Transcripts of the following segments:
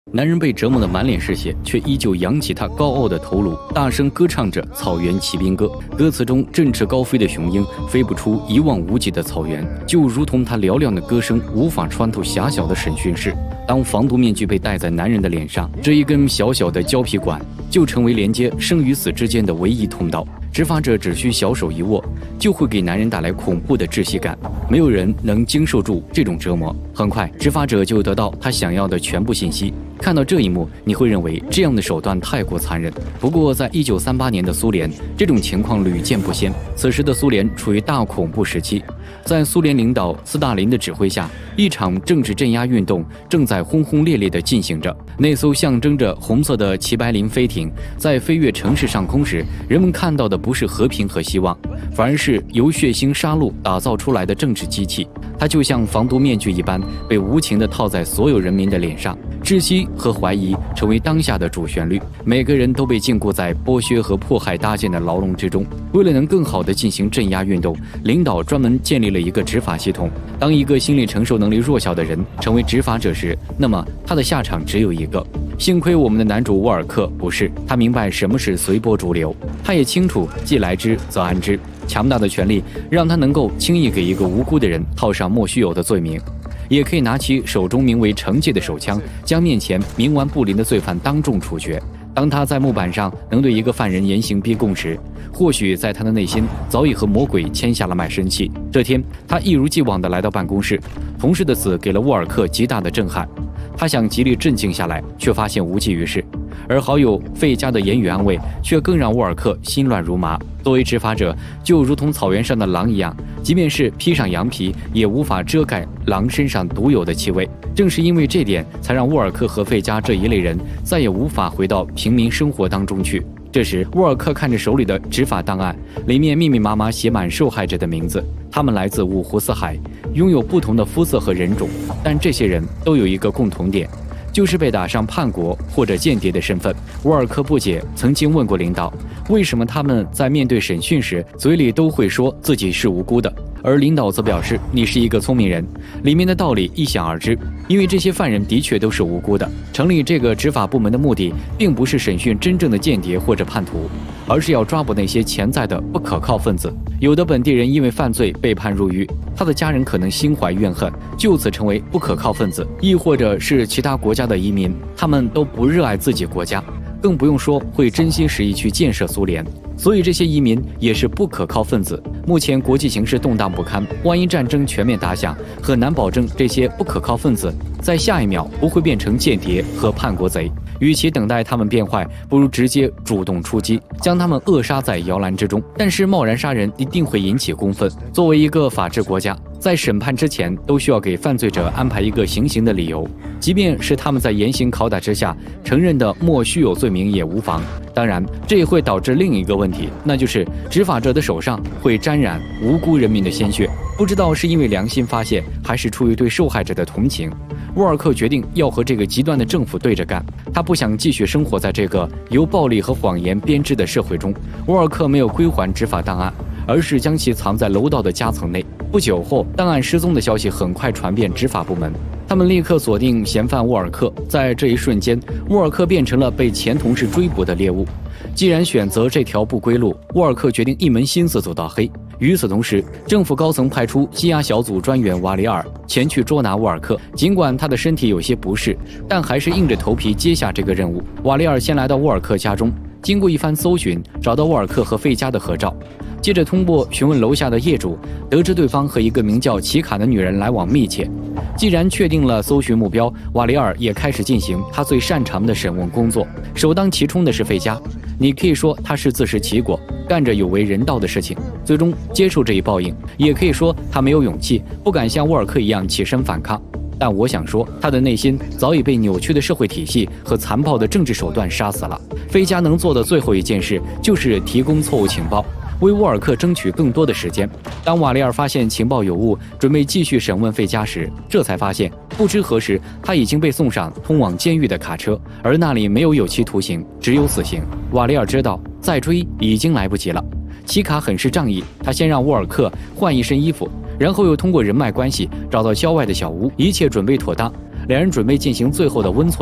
男人被折磨得满脸是血，却依旧扬起他高傲的头颅，大声歌唱着《草原骑兵歌》。歌词中振翅高飞的雄鹰飞不出一望无际的草原，就如同他嘹亮的歌声无法穿透狭小的审讯室。当防毒面具被戴在男人的脸上，这一根小小的胶皮管就成为连接生与死之间的唯一通道。执法者只需小手一握，就会给男人带来恐怖的窒息感。没有人能经受住这种折磨。很快，执法者就得到他想要的全部信息。看到这一幕，你会认为这样的手段太过残忍。不过，在1938年的苏联，这种情况屡见不鲜。此时的苏联处于大恐怖时期，在苏联领导斯大林的指挥下，一场政治镇压运动正在轰轰烈烈地进行着。那艘象征着红色的齐白林飞艇在飞越城市上空时，人们看到的不是和平和希望，反而是由血腥杀戮打造出来的政治机器。它就像防毒面具一般，被无情地套在所有人民的脸上。窒息和怀疑成为当下的主旋律，每个人都被禁锢在剥削和迫害搭建的牢笼之中。为了能更好地进行镇压运动，领导专门建立了一个执法系统。当一个心理承受能力弱小的人成为执法者时，那么他的下场只有一个。幸亏我们的男主沃尔克不是，他明白什么是随波逐流，他也清楚既来之则安之。强大的权力让他能够轻易给一个无辜的人套上莫须有的罪名，也可以拿起手中名为惩戒的手枪，将面前冥顽不灵的罪犯当众处决。当他在木板上能对一个犯人严刑逼供时，或许在他的内心早已和魔鬼签下了卖身契。这天，他一如既往地来到办公室，同事的死给了沃尔克极大的震撼。他想极力镇静下来，却发现无济于事。而好友费加的言语安慰却更让沃尔克心乱如麻。作为执法者，就如同草原上的狼一样，即便是披上羊皮，也无法遮盖狼身上独有的气味。正是因为这点，才让沃尔克和费加这一类人再也无法回到平民生活当中去。这时，沃尔克看着手里的执法档案，里面密密麻麻写满受害者的名字，他们来自五湖四海，拥有不同的肤色和人种，但这些人都有一个共同点，就是被打上叛国或者间谍的身份。沃尔克不解，曾经问过领导，为什么他们在面对审讯时，嘴里都会说自己是无辜的，而领导则表示你是一个聪明人。里面的道理一想而知，因为这些犯人的确都是无辜的。成立这个执法部门的目的，并不是审讯真正的间谍或者叛徒，而是要抓捕那些潜在的不可靠分子。有的本地人因为犯罪被判入狱，他的家人可能心怀怨恨，就此成为不可靠分子；亦或者是其他国家的移民，他们都不热爱自己国家，更不用说会真心实意去建设苏联。所以这些移民也是不可靠分子。目前国际形势动荡不堪，万一战争全面打响，很难保证这些不可靠分子在下一秒不会变成间谍和叛国贼。与其等待他们变坏，不如直接主动出击，将他们扼杀在摇篮之中。但是贸然杀人一定会引起公愤。作为一个法治国家，在审判之前都需要给犯罪者安排一个行刑的理由，即便是他们在严刑拷打之下承认的莫须有罪名也无妨。当然，这也会导致另一个问题，那就是执法者的手上会沾染无辜人民的鲜血。不知道是因为良心发现，还是出于对受害者的同情，沃尔克决定要和这个极端的政府对着干。他不想继续生活在这个由暴力和谎言编织的社会中。沃尔克没有归还执法档案，而是将其藏在楼道的夹层内。不久后，档案失踪的消息很快传遍执法部门，他们立刻锁定嫌犯沃尔克。在这一瞬间，沃尔克变成了被前同事追捕的猎物。既然选择这条不归路，沃尔克决定一门心思走到黑。与此同时，政府高层派出羁押小组专员瓦里尔前去捉拿沃尔克。尽管他的身体有些不适，但还是硬着头皮接下这个任务。瓦里尔先来到沃尔克家中，经过一番搜寻，找到沃尔克和费加的合照。接着通过询问楼下的业主，得知对方和一个名叫奇卡的女人来往密切。既然确定了搜寻目标，瓦里尔也开始进行他最擅长的审问工作。首当其冲的是费加，你可以说他是自食其果，干着有违人道的事情，最终接受这一报应；也可以说他没有勇气，不敢像沃尔克一样起身反抗。但我想说，他的内心早已被扭曲的社会体系和残暴的政治手段杀死了。费加能做的最后一件事，就是提供错误情报，为沃尔克争取更多的时间。当瓦里尔发现情报有误，准备继续审问费加时，这才发现不知何时他已经被送上通往监狱的卡车，而那里没有有期徒刑，只有死刑。瓦里尔知道再追已经来不及了。奇卡很是仗义，他先让沃尔克换一身衣服，然后又通过人脉关系找到郊外的小屋，一切准备妥当。两人准备进行最后的温存。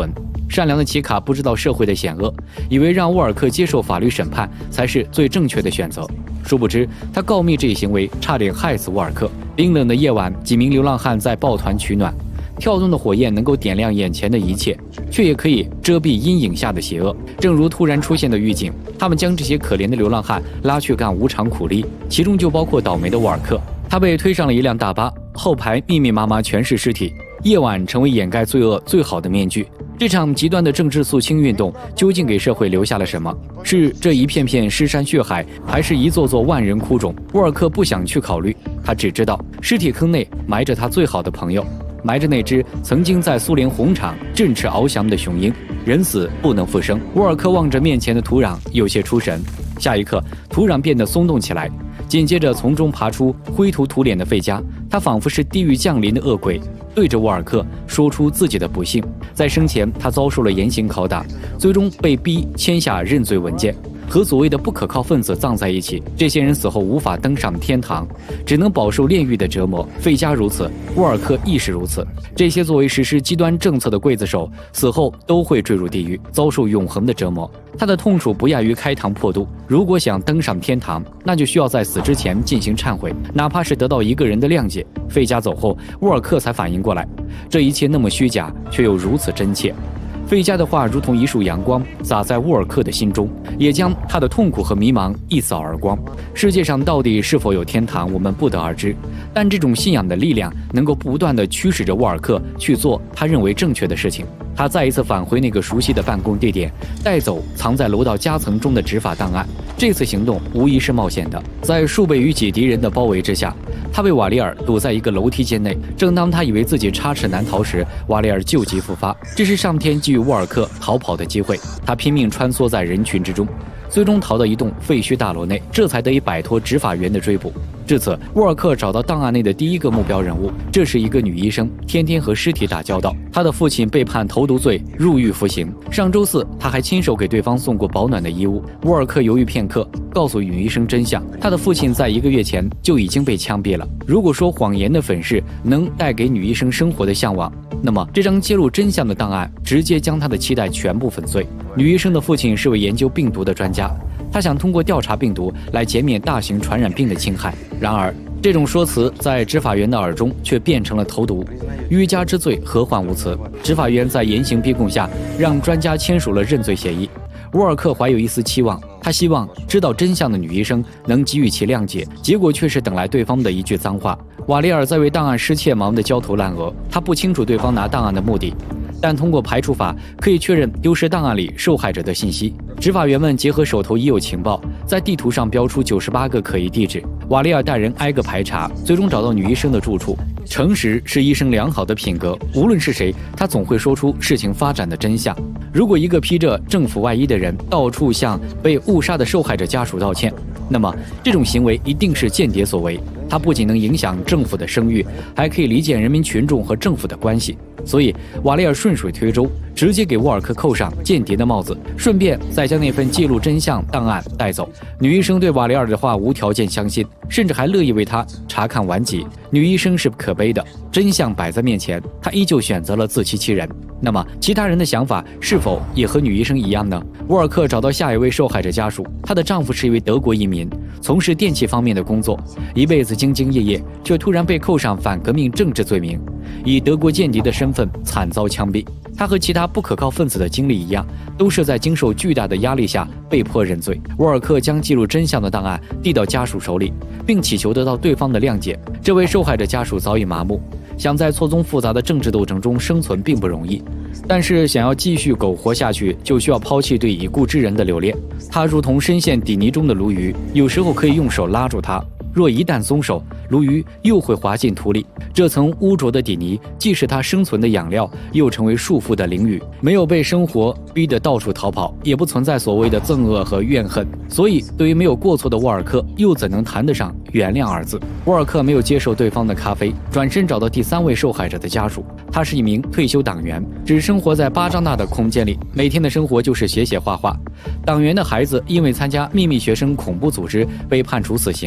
善良的奇卡不知道社会的险恶，以为让沃尔克接受法律审判才是最正确的选择。殊不知，他告密这一行为差点害死沃尔克。冰冷的夜晚，几名流浪汉在抱团取暖。跳动的火焰能够点亮眼前的一切，却也可以遮蔽阴影下的邪恶。正如突然出现的狱警，他们将这些可怜的流浪汉拉去干无偿苦力，其中就包括倒霉的沃尔克。他被推上了一辆大巴，后排密密麻麻全是尸体。夜晚成为掩盖罪恶最好的面具。这场极端的政治肃清运动究竟给社会留下了什么？是这一片片尸山血海，还是一座座万人窟冢？沃尔克不想去考虑，他只知道尸体坑内埋着他最好的朋友，埋着那只曾经在苏联红场振翅翱翔的雄鹰。人死不能复生。沃尔克望着面前的土壤，有些出神。下一刻，土壤变得松动起来，紧接着从中爬出灰头土脸的费加。他仿佛是地狱降临的恶鬼，对着沃尔克说出自己的不幸。在生前，他遭受了严刑拷打，最终被逼签下认罪文件，和所谓的不可靠分子葬在一起。这些人死后无法登上天堂，只能饱受炼狱的折磨。费加如此，沃尔克亦是如此。这些作为实施极端政策的刽子手，死后都会坠入地狱，遭受永恒的折磨。他的痛楚不亚于开膛破肚。如果想登上天堂，那就需要在死之前进行忏悔，哪怕是得到一个人的谅解。费加走后，沃尔克才反应过来，这一切那么虚假，却又如此真切。费加的话如同一束阳光洒在沃尔克的心中，也将他的痛苦和迷茫一扫而光。世界上到底是否有天堂，我们不得而知，但这种信仰的力量能够不断地驱使着沃尔克去做他认为正确的事情。他再一次返回那个熟悉的办公地点，带走藏在楼道夹层中的执法档案。这次行动无疑是冒险的，在数倍于己敌人的包围之下，他被瓦利尔堵在一个楼梯间内。正当他以为自己插翅难逃时，瓦利尔救急复发，这是上天给予沃尔克逃跑的机会。他拼命穿梭在人群之中，最终逃到一栋废墟大楼内，这才得以摆脱执法员的追捕。至此，沃尔克找到档案内的第一个目标人物，这是一个女医生，天天和尸体打交道。她的父亲被判投毒罪，入狱服刑。上周四，他还亲手给对方送过保暖的衣物。沃尔克犹豫片刻，告诉女医生真相：他的父亲在1个月前就已经被枪毙了。如果说谎言的粉饰能带给女医生生活的向往，那么这张揭露真相的档案直接将她的期待全部粉碎。女医生的父亲是位研究病毒的专家，他想通过调查病毒来减免大型传染病的侵害。然而，这种说辞在执法员的耳中却变成了投毒。欲加之罪，何患无辞？执法员在严刑逼供下，让专家签署了认罪协议。沃尔克怀有一丝期望，他希望知道真相的女医生能给予其谅解，结果却是等来对方的一句脏话。瓦利尔在为档案失窃忙得焦头烂额，他不清楚对方拿档案的目的，但通过排除法可以确认丢失档案里受害者的信息。执法员们结合手头已有情报，在地图上标出98个可疑地址。瓦利尔带人挨个排查，最终找到女医生的住处。诚实是医生良好的品格，无论是谁，他总会说出事情发展的真相。如果一个披着政府外衣的人到处向被误杀的受害者家属道歉，那么这种行为一定是间谍所为。他不仅能影响政府的声誉，还可以离间人民群众和政府的关系。所以瓦利尔顺水推舟，直接给沃尔克扣上间谍的帽子，顺便再将那份记录真相档案带走。女医生对瓦利尔的话无条件相信，甚至还乐意为他查看顽疾。女医生是可悲的，真相摆在面前，她依旧选择了自欺欺人。那么其他人的想法是否也和女医生一样呢？沃尔克找到下一位受害者家属，她的丈夫是一位德国移民，从事电气方面的工作，一辈子兢兢业业，却突然被扣上反革命政治罪名，以德国间谍的身份惨遭枪毙。他和其他不可靠分子的经历一样，都是在经受巨大的压力下被迫认罪。沃尔克将记录真相的档案递到家属手里，并祈求得到对方的谅解。这位受害者家属早已麻木，想在错综复杂的政治斗争中生存并不容易，但是想要继续苟活下去，就需要抛弃对已故之人的留恋。他如同深陷底泥中的鲈鱼，有时候可以用手拉住它，若一旦松手，鲈鱼又会滑进土里。这层污浊的底泥既是它生存的养料，又成为束缚的囹圄。没有被生活逼得到处逃跑，也不存在所谓的憎恶和怨恨。所以对于没有过错的沃尔克，又怎能谈得上原谅二字？沃尔克没有接受对方的咖啡，转身找到第3位受害者的家属。他是一名退休党员，只生活在巴掌大的空间里，每天的生活就是写写画画。党员的孩子因为参加秘密学生恐怖组织被判处死刑。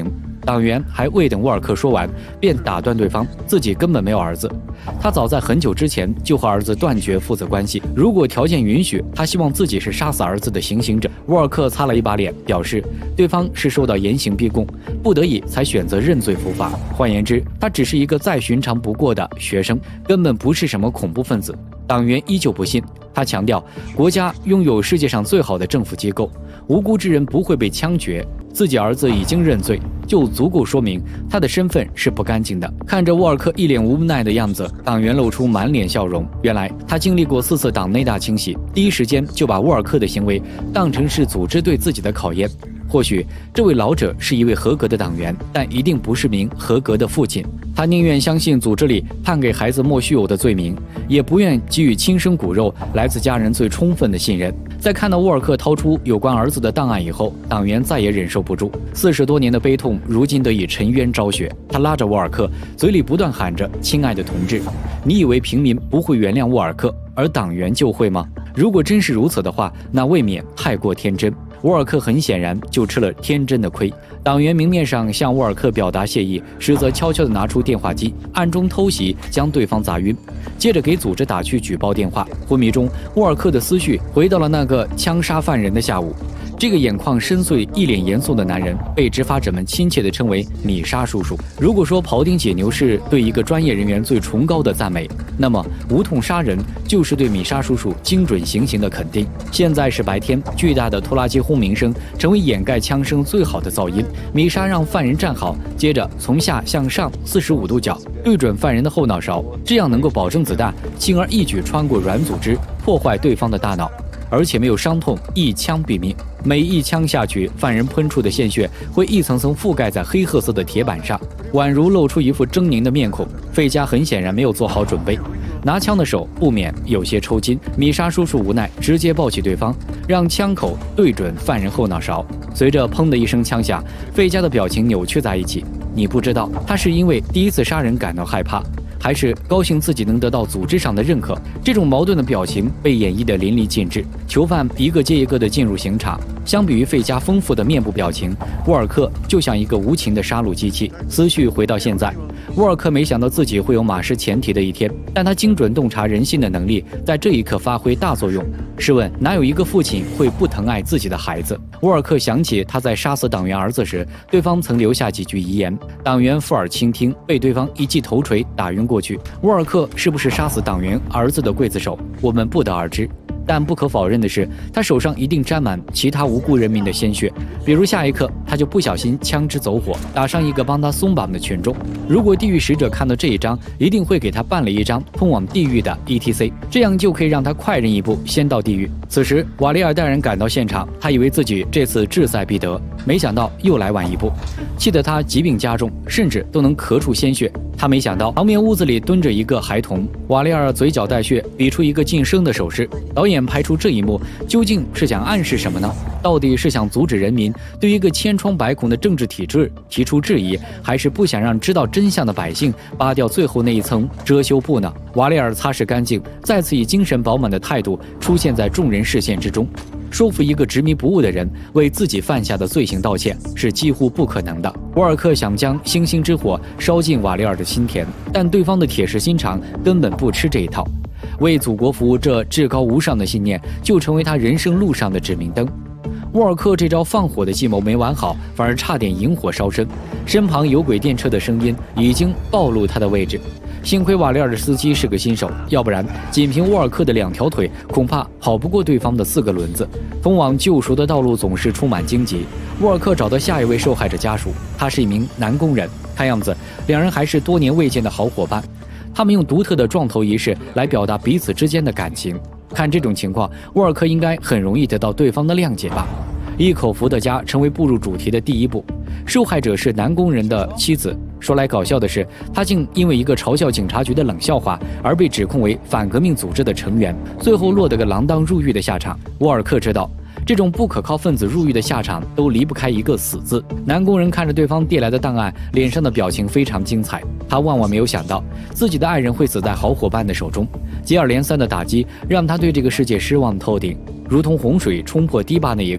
党员还未等沃尔克说完，便打断对方，自己根本没有儿子。他早在很久之前就和儿子断绝父子关系，如果条件允许，他希望自己是杀死儿子的行刑者。沃尔克擦了一把脸，表示对方是受到严刑逼供，不得已才选择认罪伏法。换言之，他只是一个再寻常不过的学生，根本不是什么恐怖分子。党员依旧不信，他强调国家拥有世界上最好的政府机构，无辜之人不会被枪决，自己儿子已经认罪，就足够说明他的身份是不干净的。看着沃尔克一脸无奈的样子，党员露出满脸笑容。原来他经历过4次党内大清洗，第一时间就把沃尔克的行为当成是组织对自己的考验。或许这位老者是一位合格的党员，但一定不是名合格的父亲。他宁愿相信组织里判给孩子莫须有的罪名，也不愿给予亲生骨肉来自家人最充分的信任。在看到沃尔克掏出有关儿子的档案以后，党员再也忍受不住，40多年的悲痛如今得以沉冤昭雪。他拉着沃尔克，嘴里不断喊着：“亲爱的同志，你以为平民不会原谅沃尔克，而党员就会吗？如果真是如此的话，那未免太过天真。”沃尔克很显然就吃了天真的亏。党员明面上向沃尔克表达谢意，实则悄悄地拿出电话机，暗中偷袭，将对方砸晕，接着给组织打去举报电话。昏迷中，沃尔克的思绪回到了那个枪杀犯人的下午。这个眼眶深邃、一脸严肃的男人，被执法者们亲切地称为米沙叔叔。如果说庖丁解牛是对一个专业人员最崇高的赞美，那么无痛杀人就是对米沙叔叔精准行刑的肯定。现在是白天，巨大的拖拉机轰鸣声成为掩盖枪声最好的噪音。米沙让犯人站好，接着从下向上45度角对准犯人的后脑勺，这样能够保证子弹轻而易举穿过软组织，破坏对方的大脑，而且没有伤痛，一枪毙命。每一枪下去，犯人喷出的鲜血会一层层覆盖在黑褐色的铁板上，宛如露出一副狰狞的面孔。费加很显然没有做好准备，拿枪的手不免有些抽筋。米沙叔叔无奈，直接抱起对方，让枪口对准犯人后脑勺。随着砰的一声枪响，费加的表情扭曲在一起。你不知道，他是因为第一次杀人感到害怕，还是高兴自己能得到组织上的认可。这种矛盾的表情被演绎得淋漓尽致。囚犯一个接一个地进入刑场，相比于费加丰富的面部表情，沃尔克就像一个无情的杀戮机器。思绪回到现在，沃尔克没想到自己会有马失前蹄的一天，但他精准洞察人心的能力在这一刻发挥大作用。试问，哪有一个父亲会不疼爱自己的孩子？沃尔克想起他在杀死党员儿子时，对方曾留下几句遗言，党员附耳倾听，被对方一记头锤打晕过去。沃尔克是不是杀死党员儿子的刽子手，我们不得而知。但不可否认的是，他手上一定沾满其他无辜人民的鲜血，比如下一刻他就不小心枪支走火，打伤一个帮他松绑的群众。如果地狱使者看到这一章，一定会给他办了一张通往地狱的 ETC， 这样就可以让他快人一步先到地狱。此时瓦利尔带人赶到现场，他以为自己这次志在必得，没想到又来晚一步，气得他疾病加重，甚至都能咳出鲜血。他没想到旁边屋子里蹲着一个孩童，瓦利尔嘴角带血，比出一个噤声的手势。导演拍出这一幕，究竟是想暗示什么呢？到底是想阻止人民对一个千疮百孔的政治体制提出质疑，还是不想让知道真相的百姓扒掉最后那一层遮羞布呢？瓦利尔擦拭干净，再次以精神饱满的态度出现在众人视线之中。说服一个执迷不悟的人为自己犯下的罪行道歉是几乎不可能的。沃尔克想将星星之火烧进瓦利尔的心田，但对方的铁石心肠根本不吃这一套。为祖国服务这至高无上的信念，就成为他人生路上的指明灯。沃尔克这招放火的计谋没玩好，反而差点引火烧身。身旁有轨电车的声音已经暴露他的位置。幸亏瓦利尔的司机是个新手，要不然仅凭沃尔克的2条腿，恐怕跑不过对方的4个轮子。通往救赎的道路总是充满荆棘。沃尔克找到下一位受害者家属，他是一名男工人，看样子两人还是多年未见的好伙伴。他们用独特的撞头仪式来表达彼此之间的感情。看这种情况，沃尔克应该很容易得到对方的谅解吧。一口伏特加成为步入主题的第一步。受害者是男工人的妻子。说来搞笑的是，他竟因为一个嘲笑警察局的冷笑话而被指控为反革命组织的成员，最后落得个锒铛入狱的下场。沃尔克知道，这种不可靠分子入狱的下场都离不开一个死字。男工人看着对方递来的档案，脸上的表情非常精彩。他万万没有想到，自己的爱人会死在好伙伴的手中。接二连三的打击让他对这个世界失望透顶，如同洪水冲破堤坝那一刻，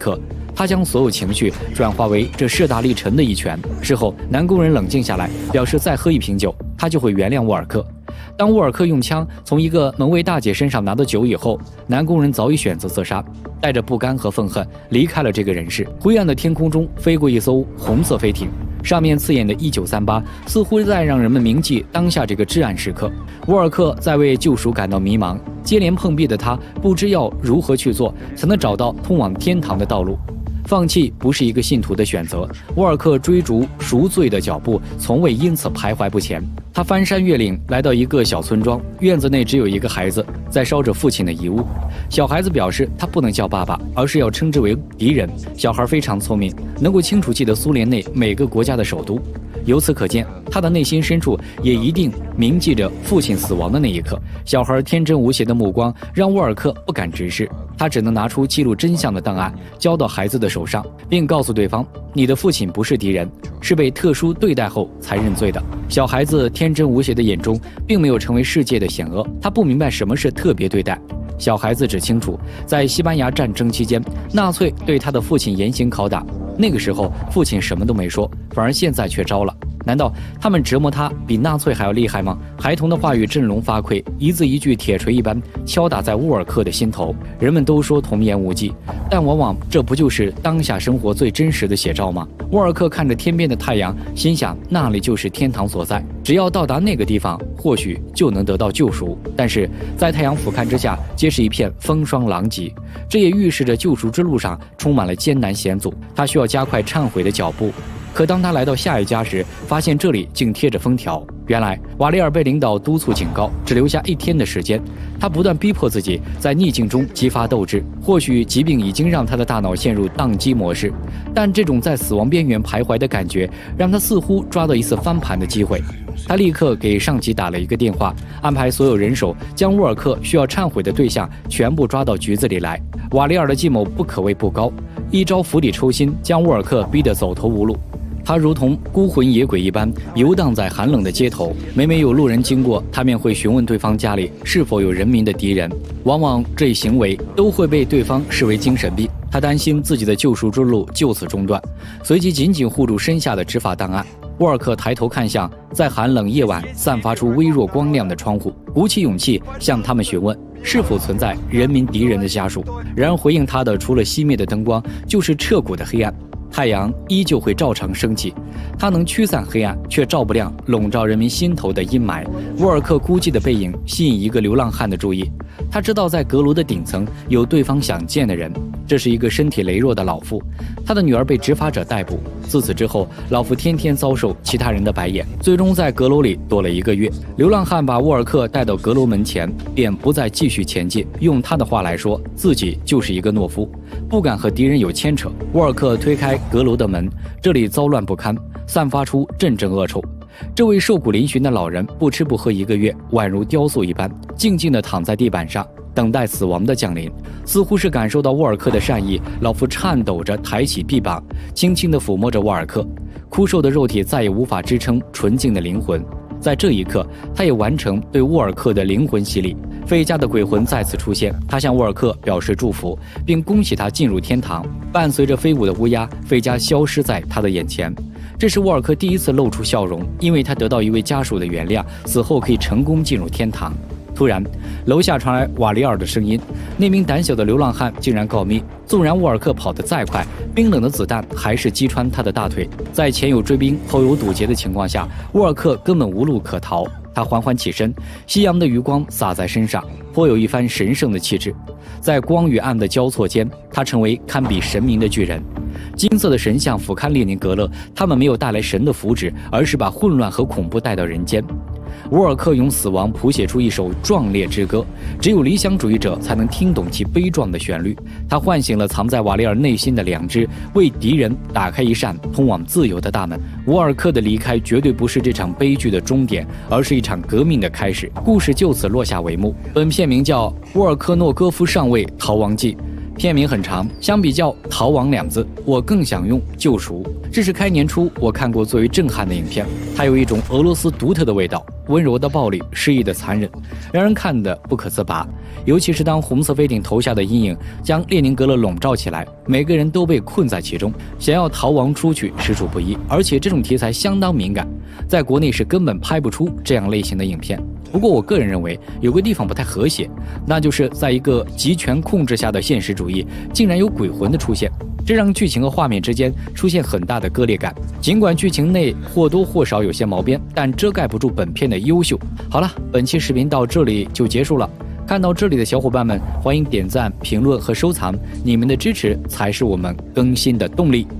他将所有情绪转化为这势大力沉的一拳。事后，男工人冷静下来，表示再喝一瓶酒，他就会原谅沃尔克。当沃尔克用枪从一个门卫大姐身上拿到酒以后，男工人早已选择自杀，带着不甘和愤恨离开了这个人世。灰暗的天空中飞过一艘红色飞艇，上面刺眼的1938似乎在让人们铭记当下这个至暗时刻。沃尔克在为救赎感到迷茫，接连碰壁的他不知要如何去做才能找到通往天堂的道路。放弃不是一个信徒的选择，沃尔克追逐赎罪的脚步从未因此徘徊不前。他翻山越岭来到一个小村庄，院子内只有一个孩子在烧着父亲的遗物。小孩子表示他不能叫爸爸，而是要称之为敌人。小孩非常聪明，能够清楚记得苏联内每个国家的首都。由此可见，他的内心深处也一定铭记着父亲死亡的那一刻。小孩天真无邪的目光让沃尔克不敢直视，他只能拿出记录真相的档案交到孩子的手上，并告诉对方，你的父亲不是敌人，是被特殊对待后才认罪的。小孩子天真无邪的眼中并没有成为世界的险恶，他不明白什么是特别对待。小孩子只清楚，在西班牙战争期间，纳粹对他的父亲严刑拷打，那个时候父亲什么都没说，反而现在却招了。难道他们折磨他比纳粹还要厉害吗？孩童的话语振聋发聩，一字一句铁锤一般敲打在沃尔克的心头。人们都说童言无忌，但往往这不就是当下生活最真实的写照吗？沃尔克看着天边的太阳，心想那里就是天堂所在，只要到达那个地方，或许就能得到救赎。但是在太阳俯瞰之下，皆是一片风霜狼藉，这也预示着救赎之路上充满了艰难险阻，他需要加快忏悔的脚步。可当他来到下一家时，发现这里竟贴着封条。原来瓦利尔被领导督促警告，只留下1天的时间。他不断逼迫自己在逆境中激发斗志。或许疾病已经让他的大脑陷入宕机模式，但这种在死亡边缘徘徊的感觉，让他似乎抓到一次翻盘的机会。他立刻给上级打了一个电话，安排所有人手将沃尔克需要忏悔的对象全部抓到局子里来。瓦利尔的计谋不可谓不高，一招釜底抽薪，将沃尔克逼得走投无路。他如同孤魂野鬼一般游荡在寒冷的街头，每每有路人经过，他便会询问对方家里是否有人民的敌人。往往这一行为都会被对方视为精神病。他担心自己的救赎之路就此中断，随即紧紧护住身下的执法档案。沃尔克抬头看向在寒冷夜晚散发出微弱光亮的窗户，鼓起勇气向他们询问是否存在人民敌人的家属。然而回应他的除了熄灭的灯光，就是彻骨的黑暗。太阳依旧会照常升起，它能驱散黑暗，却照不亮笼罩人民心头的阴霾。沃尔克孤寂的背影吸引一个流浪汉的注意，他知道在阁楼的顶层有对方想见的人，这是一个身体羸弱的老妇，他的女儿被执法者逮捕。自此之后，老妇天天遭受其他人的白眼，最终在阁楼里躲了1个月。流浪汉把沃尔克带到阁楼门前，便不再继续前进。用他的话来说，自己就是一个懦夫，不敢和敌人有牵扯。沃尔克推开阁楼的门，这里糟乱不堪，散发出阵阵恶臭。这位瘦骨嶙峋的老人不吃不喝1个月，宛如雕塑一般，静静地躺在地板上，等待死亡的降临。似乎是感受到沃尔克的善意，老妇颤抖着抬起臂膀，轻轻地抚摸着沃尔克。枯瘦的肉体再也无法支撑纯净的灵魂。在这一刻，他也完成对沃尔克的灵魂洗礼。费加的鬼魂再次出现，他向沃尔克表示祝福，并恭喜他进入天堂。伴随着飞舞的乌鸦，费加消失在他的眼前。这是沃尔克第一次露出笑容，因为他得到一位家属的原谅，死后可以成功进入天堂。突然，楼下传来瓦利尔的声音，那名胆小的流浪汉竟然告密。纵然沃尔克跑得再快，冰冷的子弹还是击穿他的大腿。在前有追兵后有堵截的情况下，沃尔克根本无路可逃。他缓缓起身，夕阳的余光洒在身上，颇有一番神圣的气质。在光与暗的交错间，他成为堪比神明的巨人。金色的神像俯瞰列宁格勒，他们没有带来神的福祉，而是把混乱和恐怖带到人间。沃尔克用死亡谱写出一首壮烈之歌，只有理想主义者才能听懂其悲壮的旋律。他唤醒了藏在瓦利尔内心的良知，为敌人打开一扇通往自由的大门。沃尔克的离开绝对不是这场悲剧的终点，而是一场革命的开始。故事就此落下帷幕。本片名叫《沃尔克诺戈夫上尉逃亡记》。 片名很长，相比较逃亡2字，我更想用救赎。这是开年初我看过最为震撼的影片，它有一种俄罗斯独特的味道，温柔的暴力，诗意的残忍，让人看得不可自拔。尤其是当红色飞艇投下的阴影将列宁格勒笼罩起来，每个人都被困在其中，想要逃亡出去实属不易。而且这种题材相当敏感，在国内是根本拍不出这样类型的影片。不过我个人认为有个地方不太和谐，那就是在一个集权控制下的现实主义竟然有鬼魂的出现，这让剧情和画面之间出现很大的割裂感。尽管剧情内或多或少有些毛边，但遮盖不住本片的优秀。好了，本期视频到这里就结束了。看到这里的小伙伴们，欢迎点赞、评论和收藏，你们的支持才是我们更新的动力。